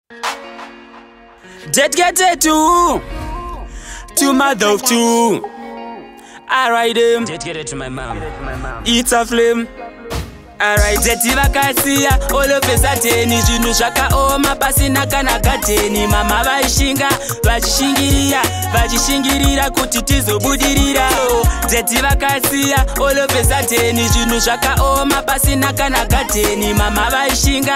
Dedicated to my dog too. I ride him. Dedicated to my mom. It's a flame. Alright, Jeti vakasiya olopesateni zvinhu zvakaoma pasina kana gateni. Mama vaishinga vachishingirira kuti tizobudirira. Jeti vakasiya olopesateni zvinhu zvakaoma pasina kana gateni. Mama vaishinga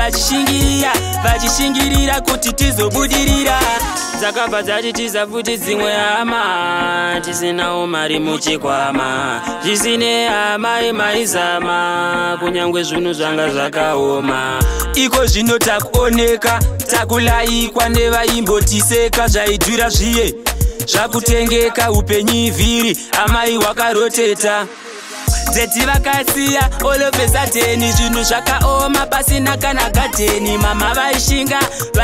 vachishingirira kuti tizobudirira. Dzakabva dzachitiza futi dzimwe hama tisinawo mari muchikwama. Zvisine hama imaizama kunyangwe zvinhu zvanga zvakaoma. Iko zvino takuoneka takulayikwa nevaimbotiseka. Zvaidhura zviye zvakutengeka upenyu vhiri amai wakaroteta. Jeti vakasiya olopesateni zvinhu zvakaoma pasina kana gateni. Mama vaishinga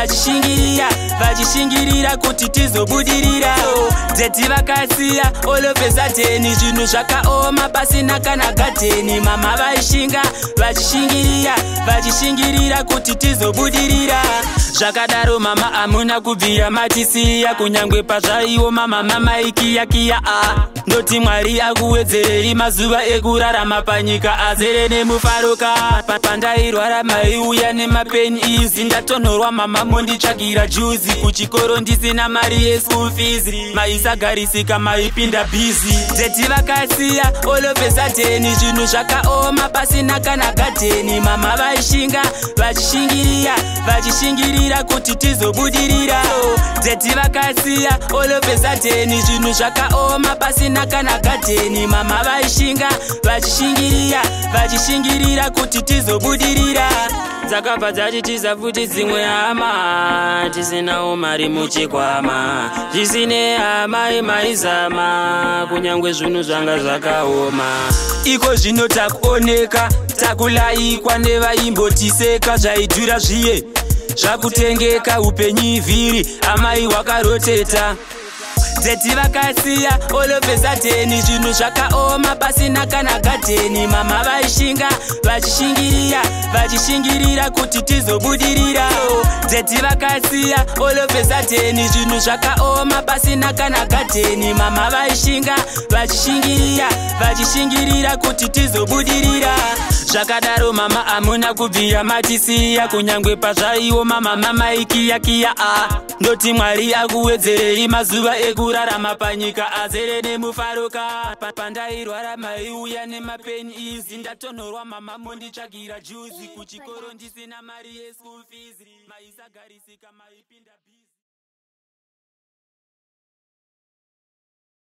vachishingirira kuti tizobudirira. Jeti vakasiya olopesateni zvinhu zvakaoma pasina kana gateni. Mama vaishinga vachishingirira kuti tizobudirira. Zvakadaro mama amuna kubvira matisiya kunyangwe pazvaiwo mama mamaikiyakiya. Ndoti Mwari akuwedzereri mazuva ekurarama panyika azere nemufaruka. Pandairwara maiuya nemapeni izi. Ndatonhorwa mama monditsvagira juzi. Kuchikoro ndisina mari yeschool fees. Maisagarisika maipinda busy. Jeti vakasiya olopesateni zvinhu zvakaoma pasina kana gateni. Mama vaishinga vachishingirira kuti tizobudirira. Jeti vakasiya olopesateni zvinhu zvakaoma pasina kana gateni. Mama vaishinga vachishingirira kuti tizobudirira. Dzakabva dzachitiza futi dzimwe hama tisinawo mari muchikwama. Zvisine hama imaizama kunyangwe zvinhu zvanga zvakaoma. Iko zvino takuoneka takulayikwa nevaimbotiseka. Zvaidhura zviye zvakutengeka upenyu vhiri amai wakaroteta. Jeti vakasiya olopesateni zvinhu zvakaoma pasina kana gateni. Mama vaishinga vachishingirira kuti tizobudirira. Jeti vakasiya olopesateni zvinhu zvakaoma pasina kana gateni. Mama vaishinga vachishingirira kuti tizobudirira. Zvakadaro mama amuna kubvira matisiya kunyangwe pazvaiwo mama mamaikiyakiya. Ndoti Mwari akuwedzereri mazuva ekurarama panyika azere nemufaruka. Pandairwara maiuya nemapeni izi. Ndatonhorwa mama monditsvagira juzi. Kuchikoro ndisina mari yeschool fees. Maisagarisika maipinda busy.